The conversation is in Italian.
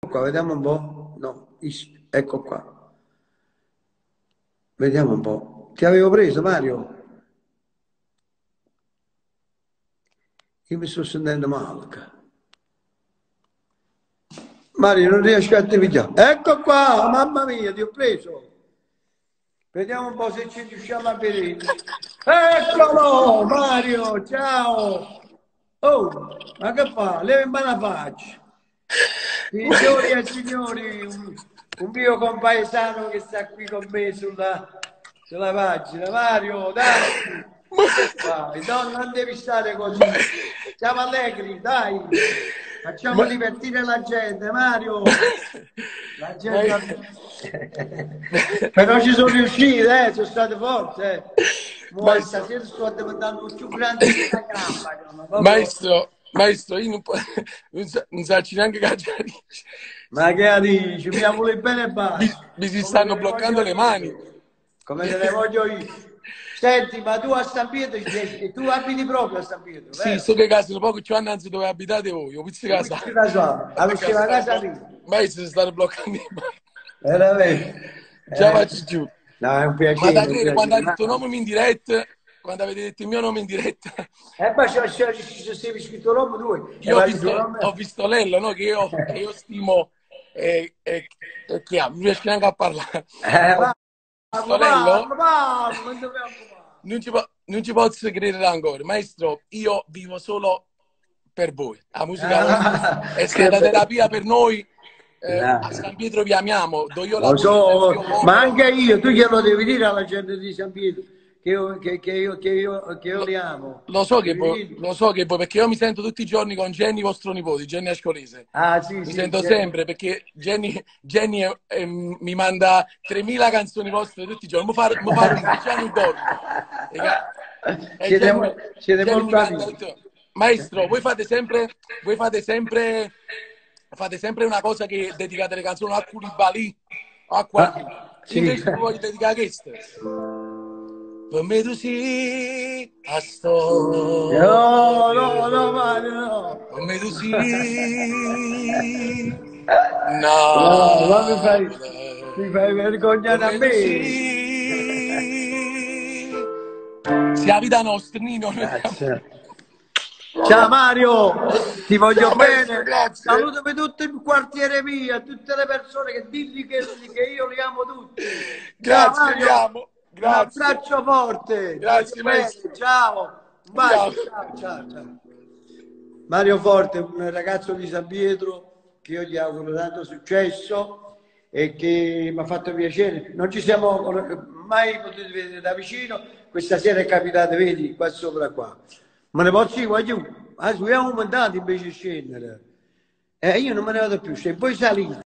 Qua, vediamo un po'. No, ecco qua. Vediamo un po'. Ti avevo preso, Mario? Io mi sto sentendo male. Mario, non riesco a te pigliare. Ecco qua, mamma mia, ti ho preso. Vediamo un po' se ci riusciamo a vedere. Eccolo, Mario, ciao. Oh, ma che fa? Leva in la faccia. Signori e signori, un mio compaesano che sta qui con me sulla pagina. Mario, dai, che fai? No, non devi stare così. Siamo allegri, dai. Facciamo Ma, divertire la gente, Mario. La ma io- gente... Però ci sono riusciti, sono state forti. Mo' maestro, stasera sto diventando più grande di una gamba. Proprio... maestro, io non so neanche cacciare. Ma che dici? Mi vuole bene e basta. Mi si Come te stanno ne voglio bloccando le mani. io. Come te ne voglio io. Senti, ma tu a San Pietro, tu abiti proprio a San Pietro, Sì, vero? sto che casa, poco ci annanzi dove abitate voi, io pizzi E casa. qui ci la so, a Perché uscire la casa lì. maestro si stanno bloccando le mani. Veramente. Già faccio giù. No, è un Ma da piacere, un credere, quando piacere. ha detto nome in diretta, quando avete detto il mio nome in diretta, Ma ci sei scritto nome tu, e io vai il ho nome. visto Lello, no? Che io stimo e che ha, non riesco neanche a parlare. Ho Parlo, visto parlo, Lello, parlo, non ti preoccupare. non ci posso credere ancora. Maestro, io vivo solo per voi. La musica è Che stata bello. terapia per noi. A No. San Pietro vi amiamo, dove io Lo lavoro c'è il so, mio ma mondo. anche io, tu glielo devi dire alla gente di San Pietro che io Lo, li amo. Devi dire. lo so che voi, perché io mi sento tutti i giorni con Jenny, vostro nipote, Jenny Ascolese. Ah, sì, Mi sì, sento sempre perché Jenny mi manda 3000 canzoni vostre tutti i giorni. Mi fa ridere, già non dormo. E siete, siete Jenny mi molto canta amici. tutto. Maestro, voi fate sempre una cosa che dedicate le canzoni a Koulibaly o a qualcuno. Ah, sì. Invece vi voglio dedicare a queste. Per me tu sì, a storia. No, no, no, Mario, no. Per me tu sì, No, ma Napoli. mi fai Per vergognare a me tu me. sì. Sia vita nostra, Nino. Noi siamo... Grazie. Ciao Mario, ti voglio Ciao maestro, bene. grazie. Salutami tutto il quartiere mio, tutte le persone che digli che io li amo tutti. Ciao Grazie, vi Mario, amo. un Grazie. abbraccio forte, ti voglio Grazie, bene. maestro. Ciao, un Vi bacio. amo. Ciao, ciao, ciao. Mario Forte, un ragazzo di San Pietro che io gli auguro tanto successo e che mi ha fatto piacere. Non ci siamo mai potuti vedere da vicino, questa sera è capitato, vedi, qua sopra qua. Ma ne posso dire, voglio, subiamo un mandato invece di scendere. Io non me ne vado più, se voi salite.